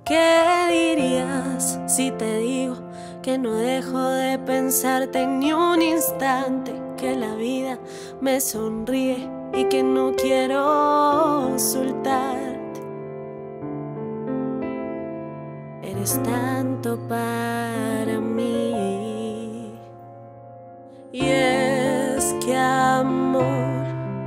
¿Qué dirías si te digo que no dejo de pensarte ni un instante? Que la vida me sonríe y que no quiero soltarte. Eres tanto para mí. Y es que amor,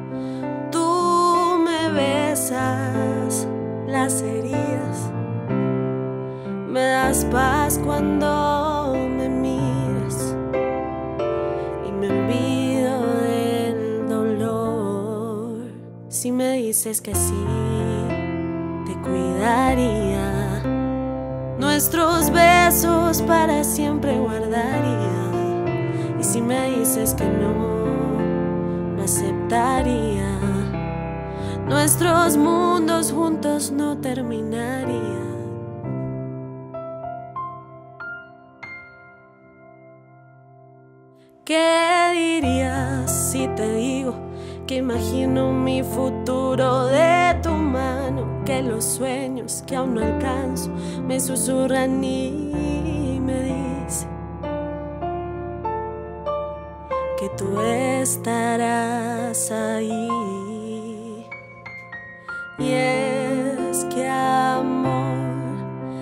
tú me besas las heridas, me das paz cuando me miras y me olvido del dolor. Si me dices que sí, te cuidaría, nuestros besos para siempre guardaría. Y si me dices que no, lo aceptaría, nuestros mundos juntos no terminarían. ¿Qué dirías si te digo que imagino mi futuro de tu mano? Que los sueños que aún no alcanzo me susurran y me dicen que tú estarás ahí. Y es que amor,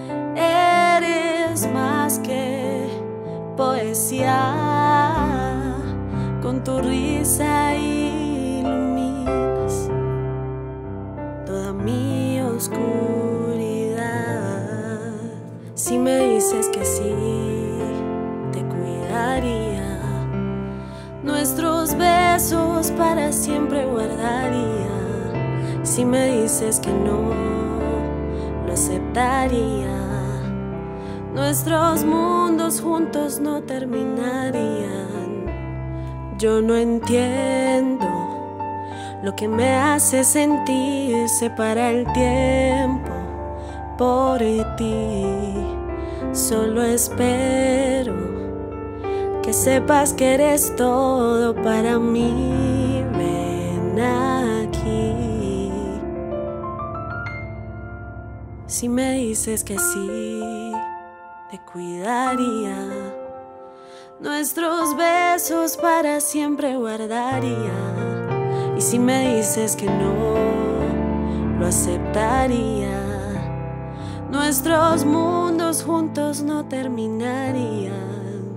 eres más que poesía, con tu risa iluminas toda mi oscuridad. Si me dices que sí, te cuidaría, nuestros besos para siempre guardaría. Si me dices que no, lo aceptaría, nuestros mundos juntos no terminarían. Yo no entiendo lo que me hace sentir, separa el tiempo por ti. Solo espero que sepas que eres todo para mí. Ven aquí. Si me dices que sí, te cuidaría, nuestros besos para siempre guardaría. Y si me dices que no, lo aceptaría, nuestros mundos juntos no terminarían.